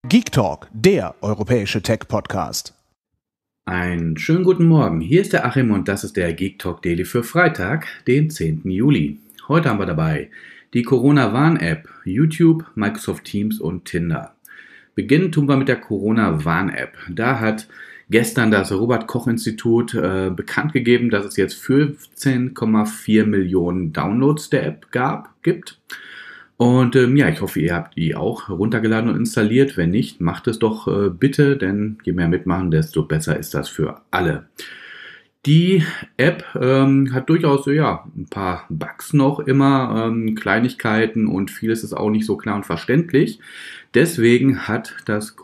Geek Talk, der europäische Tech-Podcast. Einen schönen guten Morgen. Hier ist der Achim und das ist der Geek Talk Daily für Freitag, den 10. Juli. Heute haben wir dabei die Corona-Warn-App, YouTube, Microsoft Teams und Tinder. Beginnen tun wir mit der Corona-Warn-App. Da hat gestern das Robert-Koch-Institut bekannt gegeben, dass es jetzt 15,4 Millionen Downloads der App gibt. Und ich hoffe, ihr habt die auch runtergeladen und installiert. Wenn nicht, macht es doch bitte, denn je mehr mitmachen, desto besser ist das für alle. Die App hat durchaus ein paar Bugs noch immer, Kleinigkeiten und vieles ist auch nicht so klar und verständlich. Deswegen hat das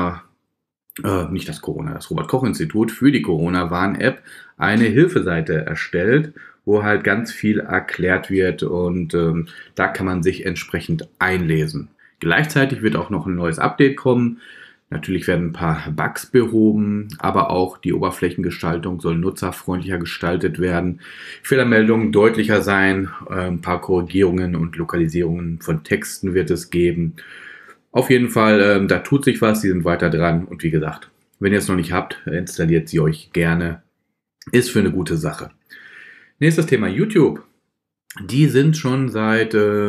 Robert-Koch-Institut für die Corona-Warn-App eine Hilfeseite erstellt, wo halt ganz viel erklärt wird und da kann man sich entsprechend einlesen. Gleichzeitig wird auch noch ein neues Update kommen. Natürlich werden ein paar Bugs behoben, aber auch die Oberflächengestaltung soll nutzerfreundlicher gestaltet werden. Fehlermeldungen deutlicher sein, ein paar Korrigierungen und Lokalisierungen von Texten wird es geben. Auf jeden Fall, da tut sich was, sie sind weiter dran und wie gesagt, wenn ihr es noch nicht habt, installiert sie euch gerne. Ist für eine gute Sache. Nächstes Thema, YouTube. Die sind schon seit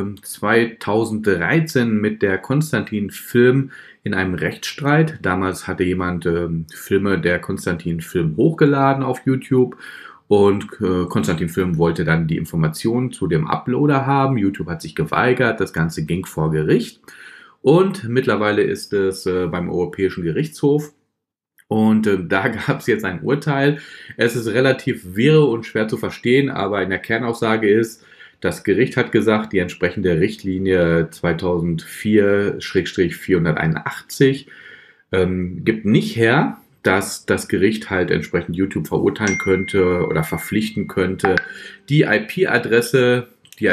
2013 mit der Konstantin Film in einem Rechtsstreit. Damals hatte jemand Filme der Konstantin Film hochgeladen auf YouTube und Konstantin Film wollte dann die Informationen zu dem Uploader haben. YouTube hat sich geweigert, das Ganze ging vor Gericht und mittlerweile ist es beim Europäischen Gerichtshof. Und da gab es jetzt ein Urteil. Es ist relativ wirr und schwer zu verstehen, aber in der Kernaussage ist, das Gericht hat gesagt, die entsprechende Richtlinie 2004/481 gibt nicht her, dass das Gericht halt entsprechend YouTube verurteilen könnte oder verpflichten könnte, die IP-Adresse, die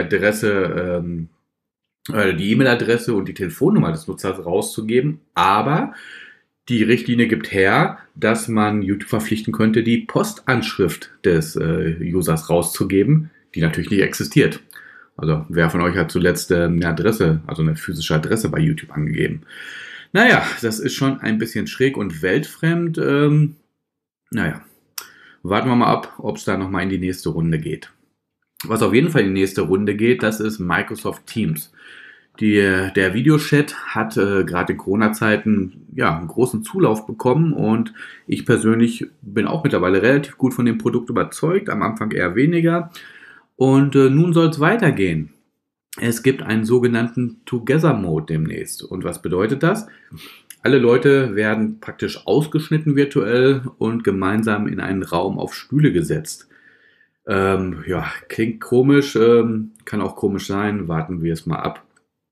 E-Mail-Adresse und die Telefonnummer des Nutzers rauszugeben, aber die Richtlinie gibt her, dass man YouTube verpflichten könnte, die Postanschrift des Users rauszugeben, die natürlich nicht existiert. Also wer von euch hat zuletzt eine Adresse, also eine physische Adresse bei YouTube angegeben? Naja, das ist schon ein bisschen schräg und weltfremd. Warten wir mal ab, ob es da nochmal in die nächste Runde geht. Was auf jeden Fall in die nächste Runde geht, das ist Microsoft Teams. Der Videochat hat gerade in Corona-Zeiten einen großen Zulauf bekommen und ich persönlich bin auch mittlerweile relativ gut von dem Produkt überzeugt, am Anfang eher weniger. Und nun soll es weitergehen. Es gibt einen sogenannten Together-Mode demnächst. Und was bedeutet das? Alle Leute werden praktisch ausgeschnitten virtuell und gemeinsam in einen Raum auf Stühle gesetzt. Klingt komisch, kann auch komisch sein, warten wir es mal ab.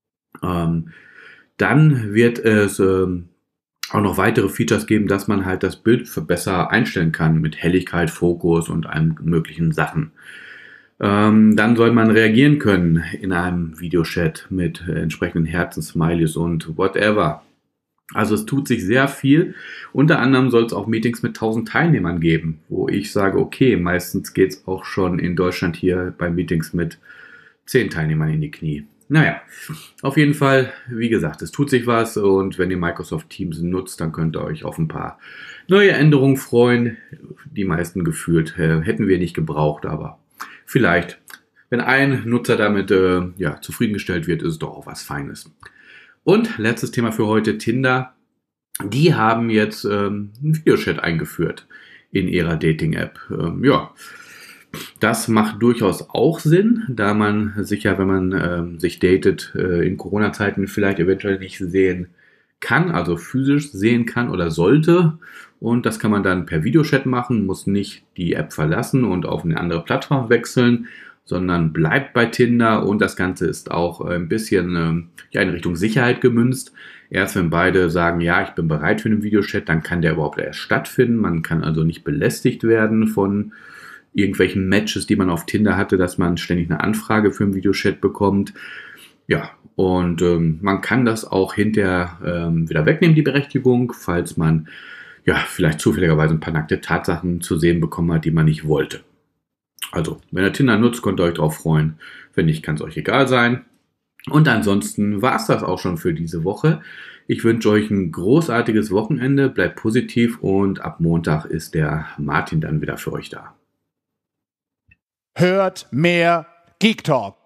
Dann wird es auch noch weitere Features geben, dass man halt das Bild besser einstellen kann mit Helligkeit, Fokus und allen möglichen Sachen. Dann soll man reagieren können in einem Videochat mit entsprechenden Herzen-Smileys und whatever. Also es tut sich sehr viel. Unter anderem soll es auch Meetings mit 1000 Teilnehmern geben, wo ich sage, okay, meistens geht es auch schon in Deutschland hier bei Meetings mit 10 Teilnehmern in die Knie. Naja, auf jeden Fall, wie gesagt, es tut sich was und wenn ihr Microsoft Teams nutzt, dann könnt ihr euch auf ein paar neue Änderungen freuen. Die meisten gefühlt hätten wir nicht gebraucht, aber vielleicht, wenn ein Nutzer damit zufriedengestellt wird, ist es doch auch was Feines. Und letztes Thema für heute, Tinder. Die haben jetzt einen Videochat eingeführt in ihrer Dating-App. Das macht durchaus auch Sinn, da man sich wenn man sich datet, in Corona-Zeiten vielleicht eventuell nicht sehen kann, also physisch sehen kann oder sollte. Und das kann man dann per Videochat machen, muss nicht die App verlassen und auf eine andere Plattform wechseln, sondern bleibt bei Tinder. Und das Ganze ist auch ein bisschen in Richtung Sicherheit gemünzt. Erst wenn beide sagen, ja, ich bin bereit für einen Videochat, dann kann der überhaupt erst stattfinden. Man kann also nicht belästigt werden von irgendwelchen Matches, die man auf Tinder hatte, dass man ständig eine Anfrage für einen Videochat bekommt. Ja, und man kann das auch hinterher wieder wegnehmen, die Berechtigung, falls man vielleicht zufälligerweise ein paar nackte Tatsachen zu sehen bekommen hat, die man nicht wollte. Also, wenn ihr Tinder nutzt, könnt ihr euch drauf freuen. Wenn nicht, kann es euch egal sein. Und ansonsten war es das auch schon für diese Woche. Ich wünsche euch ein großartiges Wochenende, bleibt positiv und ab Montag ist der Martin dann wieder für euch da. Hört mehr Geek Talk.